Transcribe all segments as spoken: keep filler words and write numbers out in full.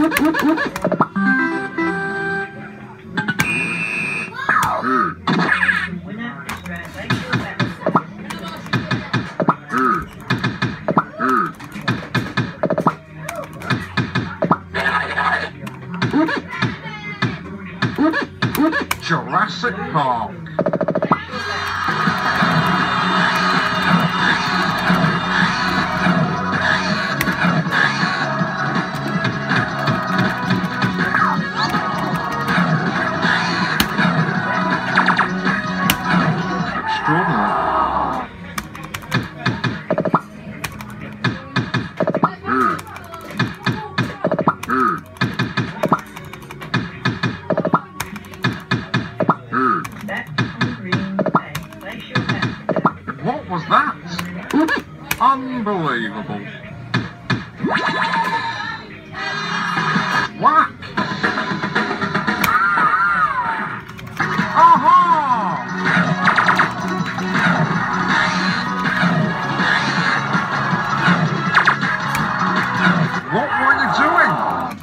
Jurassic Park. What was that? Unbelievable. Whack! Aha! What were you doing?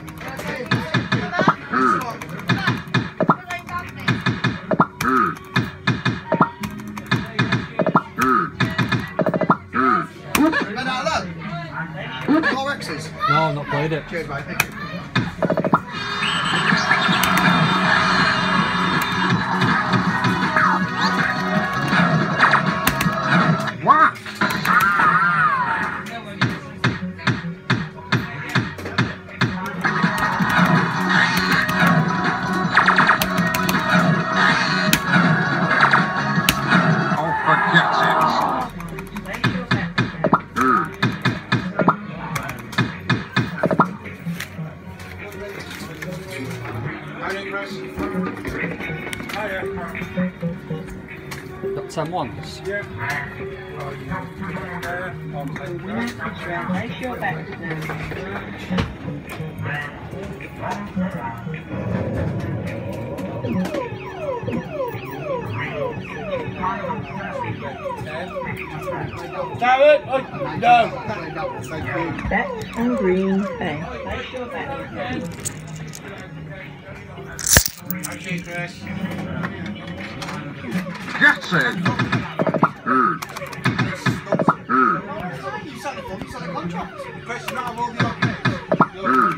No, I've not played it. Cheers, mate. Thank you. Whack! Oh, forget it. Got ten ones. Yeah. Place your bets David, oh, no. Bet on Green Bay. Place your bets. Okay, Chris. Get it! Mm. Mm. You signed the form, you signed the contract. The question now will be okay. Mm.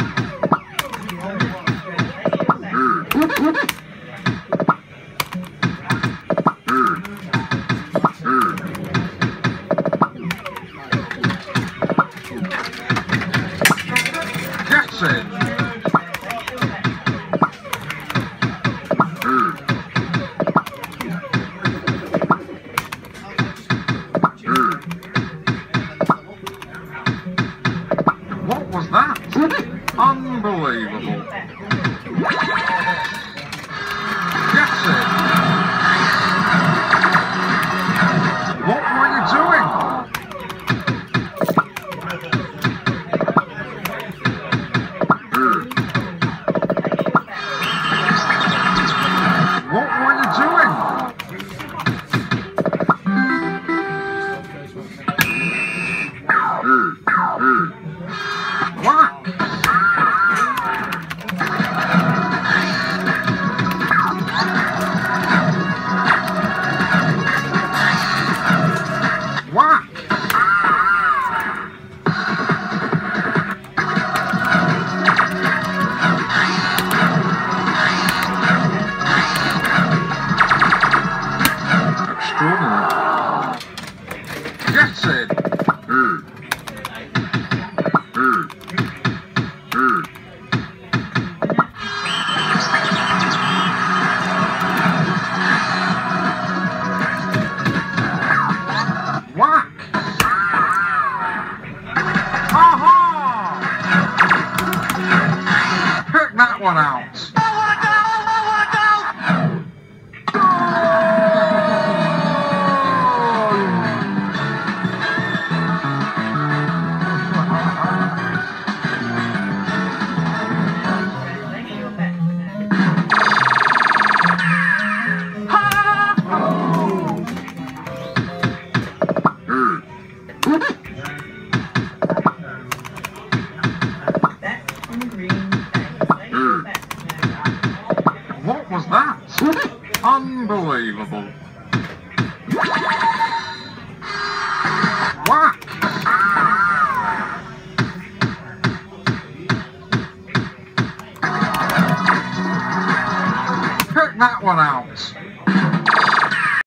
Mm. Mm. Mm. Get it! What was that? Unbelievable. Get it! What were you doing? Mm. What were you doing? Mm. Mm. Whack! Whack! Extraordinary. Get it! Mm. Mm. Mm. Whack! Aha! Pick that one out. Bet on Green Unbelievable. Whack. Pick that one out.